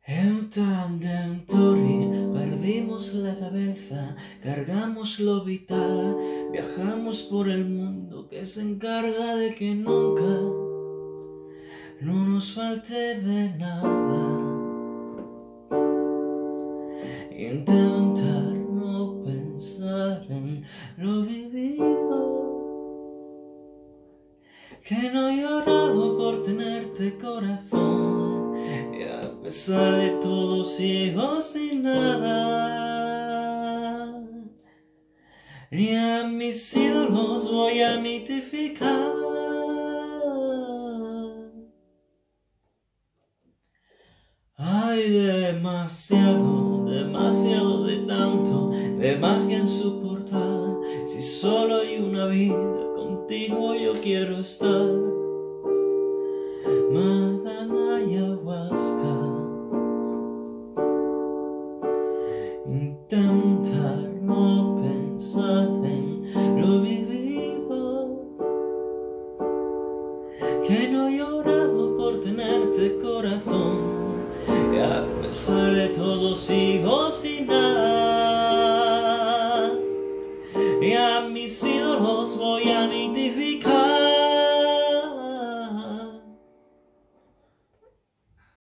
En un tandem touring perdimos la cabeza, cargamos lo vital, viajamos por el mundo que se encarga de que nunca no nos falte de nada. Intentar no pensar en lo vivido, que no he llorado por tenerte corazón, y a pesar de todo sigo sin nada. Ni a mis ídolos voy a mitificar. Hay demasiado de tanto, de magia en su portal. Si solo hay una vida, contigo yo quiero estar. Madan ayahuasca. Intentar no pensar en lo vivido, que no he llorado por tenerte corazón, y a pesar de todo sigo sin nada. Y a mis ídolos voy a mitificar.